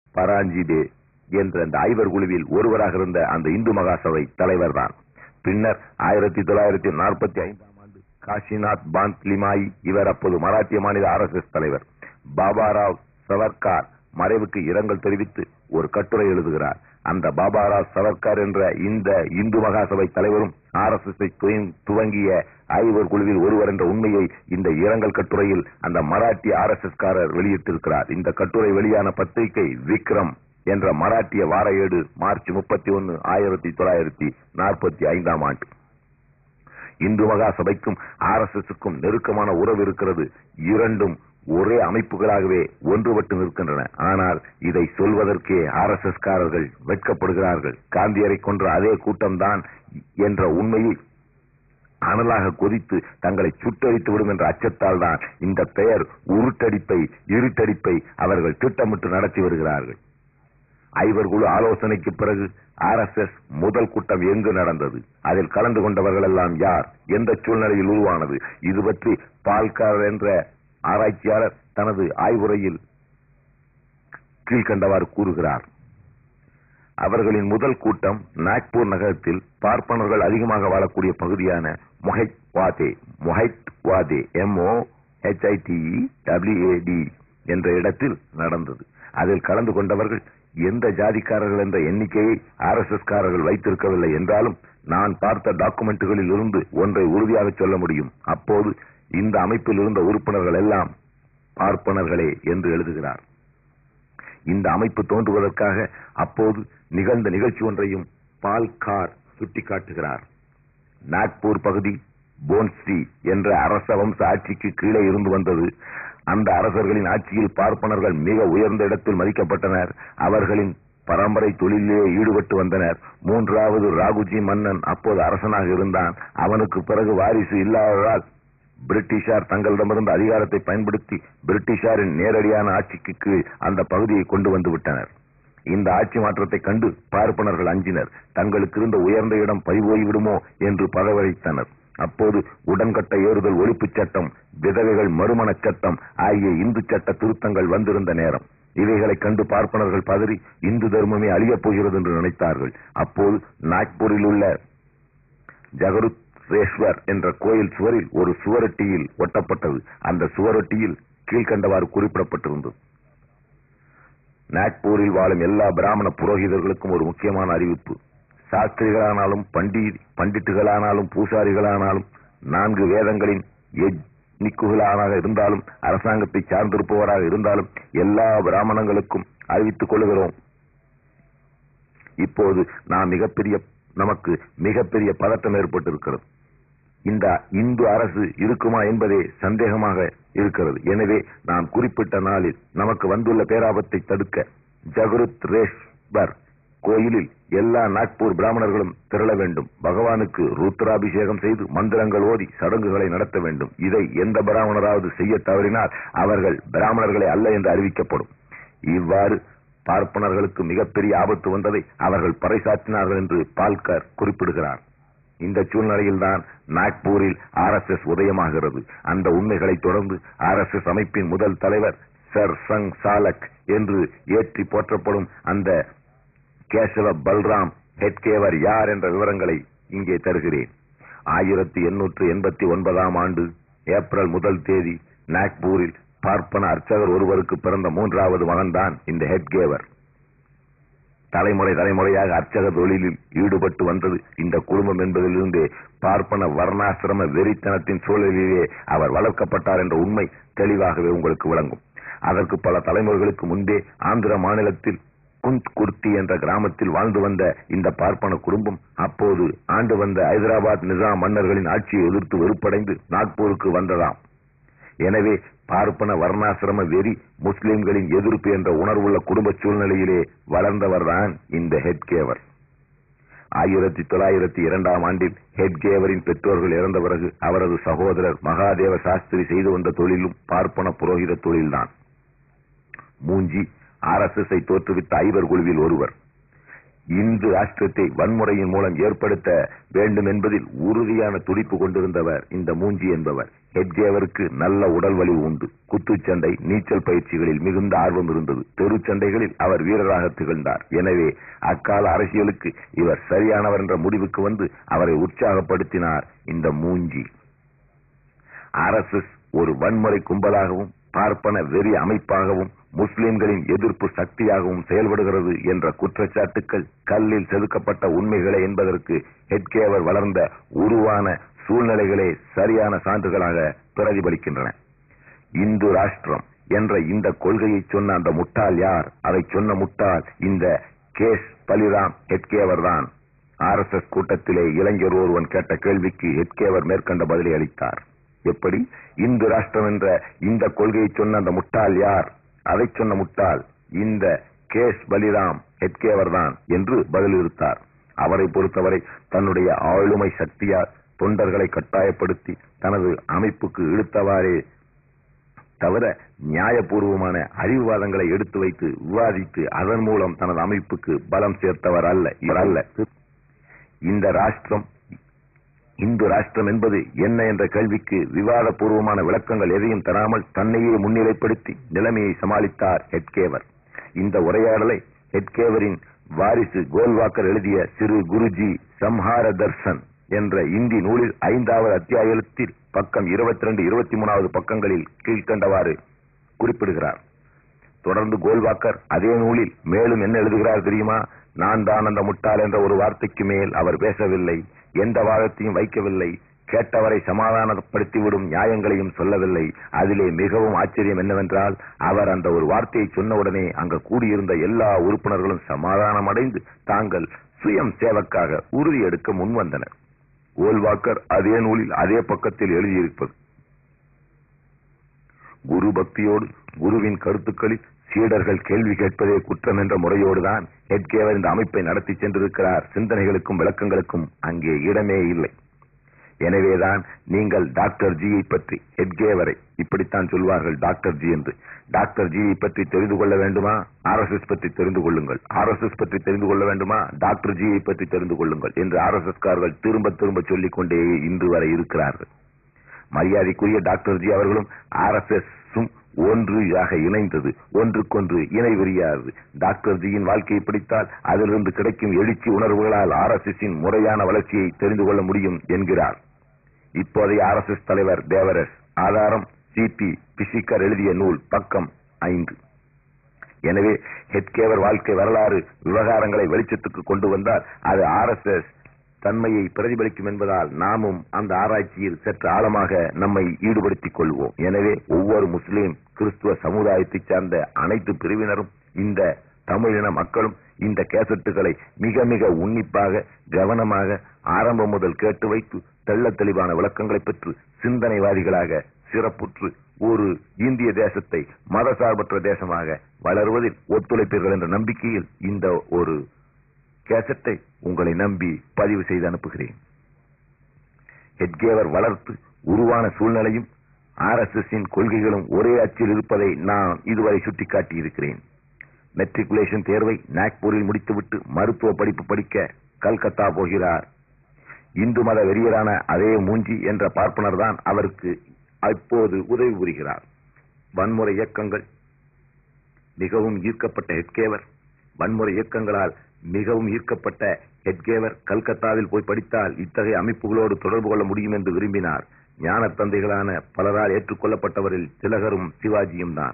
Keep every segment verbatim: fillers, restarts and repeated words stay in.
பராஞ்சிதே என்ற அந்த ஐவர் குழுவில் ஒருவராக இருந்த அந்த இந்து மகாசபை தலைவர் தான். பின்னர் ஆயிரத்தி தொள்ளாயிரத்தி நாற்பத்தி ஐந்தாம் ஆண்டு காஷிநாத் பாந்த்லிமாயி, இவர் அப்போது மராட்டிய மாநில ஆர் எஸ் எஸ் தலைவர், பாபாராவ் சவர்கார் மறைவுக்கு இரங்கல் தெரிவித்து ஒரு கட்டுரை எழுதுகிறார். அந்த பாபாராவ் சவர்கார் என்ற இந்த இந்து மகாசபை தலைவரும் ஆர் எஸ் எஸ் துவங்கிய ஐவர் குழுவில் ஒருவர் என்ற உண்மையை இந்த இரங்கல் கட்டுரையில் அந்த மராட்டிய ஆர் எஸ் எஸ் காரர் வெளியிட்டிருக்கிறார். இந்த கட்டுரை வெளியான பத்திரிகை விக்ரம் என்ற மராட்டிய வார ஏடு மார்ச் முப்பத்தி ஒன்னு ஆயிரத்தி தொள்ளாயிரத்தி நாற்பத்தி ஐந்தாம் ஆண்டு. இந்து மகாசபைக்கும் ஆர் எஸ் எஸ்க்கும் நெருக்கமான உறவு இருக்கிறது. இரண்டும் ஒரே அமைப்புகளாகவே ஒன்றுபட்டு நிற்கின்றன. ஆனால் இதை சொல்வதற்கே ஆர் எஸ் எஸ் காரர்கள் வெட்கப்படுகிறார்கள். காந்தியரை கொன்ற அதே கூட்டம்தான் என்ற உண்மையை அனலாக கொதித்து தங்களை சுட்டரித்து விடும் என்ற அச்சத்தால் தான் இந்த பெயர் உருட்டடிப்பை இருட்டடிப்பை அவர்கள் திட்டமிட்டு நடத்தி வருகிறார்கள். ஐவர் குழு ஆலோசனைக்கு பிறகு ஆர் எஸ் எஸ் முதல் கூட்டம் எங்கு நடந்தது, அதில் கலந்து கொண்டவர்கள் எல்லாம் யார், எந்த சூழ்நிலையில் உருவானது, இது பற்றி பால்கார் என்ற ஆராய்ச்சியாளர் தனது ஆய்வுரையில் கீழ்கண்டவாறு கூறுகிறார். அவர்களின் முதல் கூட்டம் நாக்பூர் நகரத்தில் பார்ப்பனர்கள் அதிகமாக வாழக்கூடிய பகுதியான மொஹைட்வாதே மொஹைட்வாதே எம்ஓ ஹெச்ஐடிஇ டபிள்யூஏடி என்ற இடத்தில் நடந்தது. அதில் கலந்து கொண்டவர்கள் எந்த ஜாதிக்காரர்கள் என்ற எண்ணிக்கையை ஆர் எஸ் எஸ் காரர்கள் வைத்திருக்கவில்லை என்றாலும் நான் பார்த்த டாக்குமெண்ட்டுகளில் இருந்து ஒன்றை உறுதியாக சொல்ல முடியும். அப்போது இந்த அமைப்பில் இருந்த உறுப்பினர்கள் எல்லாம் பார்ப்பனர்களே என்று எழுதுகிறார். இந்த அமைப்பு தோன்றுவதற்காக அப்போது நிகழ்ந்த நிகழ்ச்சி ஒன்றையும் பால்கார் சுட்டிக்காட்டுகிறார். நாக்பூர் பகுதி போன்ஸ்ரீ என்ற அரச வம்ச ஆட்சிக்கு கீழே இருந்து வந்தது. அந்த அரசர்களின் ஆட்சியில் பார்ப்பனர்கள் மிக உயர்ந்த இடத்தில் மதிக்கப்பட்டனர். அவர்களின் பரம்பரை தொழிலே ஈடுபட்டு வந்தனர். மூன்றாவது ராகுஜி மன்னன் அப்போது அரசனாக இருந்தான். அவனுக்கு பிறகு வாரிசு இல்லாததால் பிரிட்டிஷார் தங்களிடமிருந்து அதிகாரத்தை பயன்படுத்தி பிரிட்டிஷாரின் நேரடியான ஆட்சிக்கு கீழ் அந்த பகுதியை கொண்டு வந்து விட்டனர். இந்த ஆட்சி மாற்றத்தை கண்டு பார்ப்பனர்கள் அஞ்சினர். தங்களுக்கு இருந்த உயர்ந்த இடம் பறிபோய்விடுமோ என்று பதவரைத்தனர். அப்போது உடன்கட்டை ஏறுதல் ஒழிப்பு சட்டம், விதவைகள் மறுமண சட்டம் ஆகிய இந்து சட்ட திருத்தங்கள் வந்திருந்த நேரம். இவைகளை கண்டு பார்ப்பனர்கள் பதறி இந்து தர்மமே அழியப் போகிறது என்று நினைத்தார்கள். அப்போது நாக்பூரில் உள்ள ஜகருத்ரேஸ்வர் என்ற கோயில் சுவரில் ஒரு சுவரொட்டியில் ஒட்டப்பட்டது. அந்த சுவரொட்டியில் கீழ்கண்டவாறு குறிப்பிடப்பட்டிருந்தது. நாக்பூரில் வாழும் எல்லா பிராமண புரோகிதர்களுக்கும் ஒரு முக்கியமான அறிவிப்பு. சாஸ்திரிகளானாலும் பண்டி பண்டிட்டுகளானாலும் பூசாரிகளானாலும் நான்கு வேதங்களின் எஜ்னிக்குகளாக இருந்தாலும் அரசாங்கத்தை சார்ந்திருப்பவராக இருந்தாலும் எல்லா பிராமணங்களுக்கும் அறிவித்துக் கொள்கிறோம். இப்போது நாம் மிகப்பெரிய நமக்கு மிகப்பெரிய பதட்டம் ஏற்பட்டிருக்கிறது. இந்த இந்து அரசு இருக்குமா என்பதே சந்தேகமாக இருக்கிறது. எனவே நாம் குறிப்பிட்ட நாளில் நமக்கு வந்துள்ள பேராபத்தை தடுக்க ஜகருத்ரேஸ்வர் கோயிலில் எல்லா நாக்பூர் பிராமணர்களும் திரள வேண்டும். பகவானுக்கு ருத்ராபிஷேகம் செய்து மந்திரங்கள் ஓதி சடங்குகளை நடத்த வேண்டும். இதை எந்த பிராமணராவது செய்ய தவறினால் அவர்கள் பிராமணர்களே அல்ல என்று அறிவிக்கப்படும். இவ்வாறு பார்ப்பனர்களுக்கு மிகப்பெரிய ஆபத்து வந்ததை அவர்கள் பறைசாற்றினார்கள் என்று பால்கர் குறிப்பிடுகிறார். இந்த சூழ்நிலையில் தான் நாக்பூரில் ஆர் எஸ் எஸ் உதயமாகிறது. அந்த உண்மைகளை தொடர்ந்து ஆர் எஸ் எஸ் அமைப்பின் முதல் தலைவர் சர் சங் சாலக் என்று ஏற்றி போற்றப்படும் அந்த கேசவ பல்ராம் ஹெட்கேவர் யார் என்ற விவரங்களை இங்கே தருகிறேன். ஆயிரத்தி எண்ணூற்று எண்பத்தி ஒன்பதாம் ஆண்டு ஏப்ரல் முதல் தேதி நாக்பூரில் பார்ப்பன அர்ச்சகர் ஒருவருக்கு பிறந்த மூன்றாவது மகன்தான் இந்த ஹெட்கேவர். தலைமுறை தலைமுறையாக அர்ச்சக தொழிலில் ஈடுபட்டு வந்தது இந்த குடும்பம் என்பதிலிருந்தே பார்ப்பன வர்ணாசிரம வெறித்தனத்தின் சூழலிலே அவர் வளர்க்கப்பட்டார் என்ற உண்மை தெளிவாகவே உங்களுக்கு விளங்கும். அதற்கு பல தலைமுறைகளுக்கு முன்பே ஆந்திர மாநிலத்தில் குந்த் குர்த்தி என்ற கிராமத்தில் வாழ்ந்து வந்த இந்த பார்ப்பன குடும்பம் அப்போது ஆண்டு வந்த ஐதராபாத் நிசாம் மன்னர்களின் ஆட்சியை எதிர்த்து வெறுப்படைந்து நாக்பூருக்கு வந்ததாம். எனவே பார்ப்பன வர்ணாசிரம வெறி, முஸ்லிம்களின் எதிர்ப்பு என்ற உணர்வுள்ள குடும்ப சூழ்நிலையிலே வளர்ந்தவர்தான் இந்த ஹெட்கேவர். ஆயிரத்தி தொள்ளாயிரத்தி இரண்டாம் ஆண்டில் ஹெட்கேவரின் பெற்றோர்கள் இறந்த பிறகு அவரது சகோதரர் மகாதேவ சாஸ்திரி செய்து வந்த தொழிலும் பார்ப்பன புரோகித தொழில்தான். மூஞ்சி ஆர் எஸ் எஸ் ஐ தோற்றுவித்த ஐவர் குழுவில் ஒருவர். இந்து ராஷ்டிரத்தை வன்முறையின் மூலம் ஏற்படுத்த வேண்டும் என்பதில் உறுதியான துடிப்பு கொண்டிருந்தவர் இந்த மூஞ்சி என்பவர். ஹெட்கேவருக்கு நல்ல உடல் வலிவு உண்டு. குத்துச்சண்டை, நீச்சல் பயிற்சிகளில் மிகுந்த ஆர்வம் இருந்தது. தெருச்சண்டைகளில் அவர் வீரராக திகழ்ந்தார். எனவே அக்கால அரசியலுக்கு இவர் சரியானவர் என்ற முடிவுக்கு வந்து அவரை உற்சாகப்படுத்தினார் இந்த மூஞ்சி. ஆர் எஸ் எஸ் ஒரு வன்முறை கும்பலாகவும் பார்ப்பன வெறி அமைப்பாகவும் முஸ்லிம்களின் எதிர்ப்பு சக்தியாகவும் செயல்படுகிறது என்ற குற்றச்சாட்டுக்கள் கல்லில் செதுக்கப்பட்ட உண்மைகளே என்பதற்கு ஹெட்கேவர் வளர்ந்த உருவான சூழ்நிலைகளே சரியான சான்றுகளாக பிரதிபலிக்கின்றன. இந்து ராஷ்டிரம் என்ற இந்த கொள்கையை சொன்ன அந்த முட்டாள் யார்? அதை சொன்ன முட்டாள் இந்த கேஸ் பலிராம் ஹெட்கேவர் தான். ஆர் எஸ் எஸ் கூட்டத்திலே இளைஞர் ஒருவன் கேட்ட கேள்விக்கு ஹெட்கேவர் மேற்கண்ட பதிலை அளித்தார். எப்படி? இந்து ராஷ்டிரம் என்ற இந்த கொள்கையை சொன்ன அந்த முட்டாள் யார்? அதை சொன்ன முட்டாள் இந்த கேஸ் பலிராம் ஹெட்கேவர் தான் என்று பதிலளித்தார். அவரை பொறுத்தவரை தன்னுடைய ஆளுமை சக்தியால் தொண்டர்களை கட்டாயப்படுத்தி தனது அமைப்புக்கு இழுத்தவாறே தவிர நியாயபூர்வமான அறிவுவாதங்களை எடுத்து வைத்து விவாதித்து அதன் மூலம் தனது அமைப்புக்கு பலம் சேர்த்தவர் அல்ல இவர் அல்ல. இந்த ராஷ்டிரம் இந்து ராஷ்டிரம் என்பது என்ன என்ற கேள்விக்கு விவாத பூர்வமான விளக்கங்கள் எதையும் தராமல் தன்னையே முன்னிலைப்படுத்தி நிலைமையை சமாளித்தார் ஹெட்கேவர். இந்த உரையாடலை ஹெட்கேவரின் வாரிசு கோல்வாக்கர் எழுதிய சிறு குருஜி சம்ஹார தர்சன் என்ற இந்தி நூலில் ஐந்தாவது அத்தியாயத்தில் பக்கம் இருபத்தி ரெண்டு இருபத்தி மூணாவது பக்கங்களில் கீழ்கண்டவாறு குறிப்பிடுகிறார். தொடர்ந்து கோல்வாக்கர் அதே நூலில் மேலும் என்ன எழுதுகிறார் தெரியுமா? நான் தான் அந்த முட்டாள் என்ற ஒரு வார்த்தைக்கு மேல் அவர் பேசவில்லை, எந்த வாதத்தையும் வைக்கவில்லை, கேட்டவரை சமாதானப்படுத்திவிடும் நியாயங்களையும் சொல்லவில்லை. அதிலே மிகவும் ஆச்சரியம் என்னவென்றால், அவர் அந்த ஒரு வார்த்தையை சொன்னவுடனே அங்கு கூடியிருந்த எல்லா உறுப்பினர்களும் சமாதானம் அடைந்து தாங்கள் சுயம் சேவக்காக உறுதி எடுக்க முன்வந்தனர். கோல்வாக்கர் அதே நூலில் அதே பக்கத்தில் எழுதியிருப்பது, குரு பக்தியோடு குருவின் கருத்துக்களில் சீடர்கள் கேள்வி கேட்பதே குற்றம் என்ற முறையோடுதான் ஹெட்கேவர் இந்த அமைப்பை நடத்தி சென்றிருக்கிறார். சிந்தனைகளுக்கும் விளக்கங்களுக்கும் அங்கே இடமே இல்லை. எனவேதான் நீங்கள் டாக்டர் ஜியை பற்றி, ஹெட்கேவரை இப்படித்தான் சொல்வார்கள் டாக்டர் ஜி என்று, டாக்டர் ஜியை பற்றி தெரிந்து கொள்ள வேண்டுமா? ஆர் எஸ் எஸ் பற்றி தெரிந்து கொள்ளுங்கள். ஆர் எஸ் எஸ் பற்றி தெரிந்து கொள்ள வேண்டுமா? டாக்டர் ஜியை பற்றி தெரிந்து கொள்ளுங்கள் என்று ஆர் எஸ் எஸ் காரர்கள் திரும்ப திரும்ப சொல்லிக் கொண்டே இன்று வரை இருக்கிறார்கள். மரியாதைக்குரிய டாக்டர் ஜி அவர்களும் ஆர் எஸ் எஸ் ஒன்றாக இணைந்தது, ஒன்றுக்கொன்று இணை புரியாது. டாக்டர் ஜியின் வாழ்க்கையை பிடித்தால் அதிலிருந்து கிடைக்கும் எழுச்சி உணர்வுகளால் ஆர் எஸ் எஸ் முறையான வளர்ச்சியை தெரிந்து கொள்ள முடியும் என்கிறார் இப்போதைய ஆர் எஸ் எஸ் தலைவர் தேவரஸ். ஆதாரம் சி பி பிசிக்கர் எழுதிய நூல், பக்கம் ஐந்து. எனவே ஹெட்கேவர் வாழ்க்கை வரலாறு விவகாரங்களை வெளிச்சத்துக்கு கொண்டு வந்தால் அது ஆர் எஸ் எஸ் தன்மையை பிரதிபலிக்கும் என்பதால் நாமும் அந்த ஆராய்ச்சியில் சற்று ஆழமாக நம்மை ஈடுபடுத்திக் கொள்வோம். எனவே ஒவ்வொரு முஸ்லிம் கிறிஸ்துவ சமுதாயத்தை சார்ந்த அனைத்து பிரிவினரும், இந்த தமிழின மக்களும் இந்த கேசட்டுகளை மிக மிக உன்னிப்பாக கவனமாக ஆரம்பம் முதல் கேட்டு வைத்து தெள்ள தெளிவான விளக்கங்களை பெற்று சிந்தனைவாதிகளாக சிறப்புற்று ஒரு இந்திய தேசத்தை மதசார்பற்ற தேசமாக வளருவதில் ஒத்துழைப்பீர்கள் என்ற நம்பிக்கையில் இந்த ஒரு கேசட்டை உங்களை நம்பி பதிவு செய்து அனுப்புகிறேன். ஹெட்கேவர் வளர்த்து உருவான சூழ்நிலையும் ஆர் எஸ் எஸ் கொள்கைகளும் ஒரே அச்சில் இருப்பதை நான் இதுவரை சுட்டிக்காட்டி இருக்கிறேன். மெட்ரிகுலேஷன் தேர்வை நாக்பூரில் முடித்துவிட்டு மருத்துவ படிப்பு படிக்க கல்கத்தா போகிறார். இந்து மத வெறியரான அதே மூஞ்சி என்ற பார்ப்பனர் தான் அவருக்கு அப்போது உதவி புரிகிறார். வன்முறை இயக்கங்கள் மிகவும் ஈர்க்கப்பட்ட ஹெட்கேவர் வன்முறை இயக்கங்களால் மிகவும் ஈர்க்கப்பட்ட ஹெட்கேவர் கல்கத்தாவில் போய் படித்தால் இத்தகைய அமைப்புகளோடு தொடர்பு கொள்ள முடியும் என்று விரும்பினார். ஞான தந்தைகளான பலரால் ஏற்றுக்கொள்ளப்பட்டவரில் திலகரும் சிவாஜியும் தான்.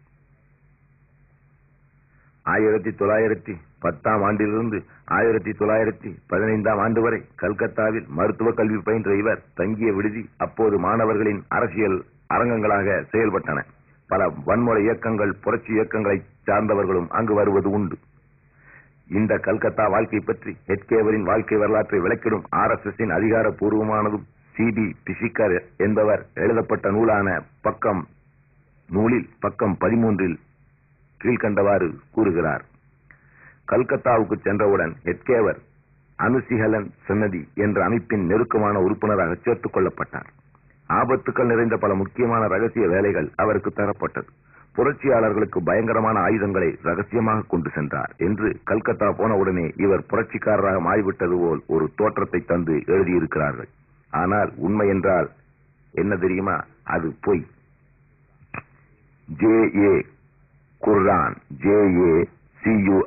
ஆயிரத்தி தொள்ளாயிரத்தி பத்தாம் ஆண்டிலிருந்து ஆயிரத்தி தொள்ளாயிரத்தி பதினைந்தாம் ஆண்டு வரை கல்கத்தாவில் மருத்துவ கல்வி பயின்ற இவர் தங்கிய விடுதி அப்போது மாணவர்களின் அரசியல் அரங்கங்களாக செயல்பட்டன. பல வன்முறை இயக்கங்கள், புரட்சி இயக்கங்களை சார்ந்தவர்களும் அங்கு வருவது உண்டு. இந்த கல்கத்தா வாழ்க்கை பற்றி ஹெட்கேவரின் வாழ்க்கை வரலாற்றை விளக்கிடும் ஆர் எஸ் எஸ் அதிகாரப்பூர்வமானதும் சி பி பிசிக்கர் என்பவர் எழுதப்பட்ட நூலான பக்கம் நூலில் பக்கம் பதிமூன்றில் கீழ்கண்டவாறு கூறுகிறார். கல்கத்தாவுக்கு சென்றவுடன் ஹெட்கேவர் அனுசிஹலன் சன்னதி என்ற அமைப்பின் நெருக்கமான உறுப்பினராக சேர்த்துக் கொள்ளப்பட்டார். ஆபத்துக்கள் நிறைந்த பல முக்கியமான ரகசிய வேலைகள் அவருக்கு தரப்பட்டது. புரட்சியாளர்களுக்கு பயங்கரமான ஆயுதங்களை ரகசியமாக கொண்டு சென்றார் என்று கல்கத்தா போன உடனே இவர் புரட்சிக்காரராக மாறிவிட்டது போல் ஒரு தோற்றத்தை தந்து எழுதியிருக்கிறார்கள். ஆனால் உண்மை என்றால் என்ன தெரியுமா? அது பொய். J A Curran, J A C you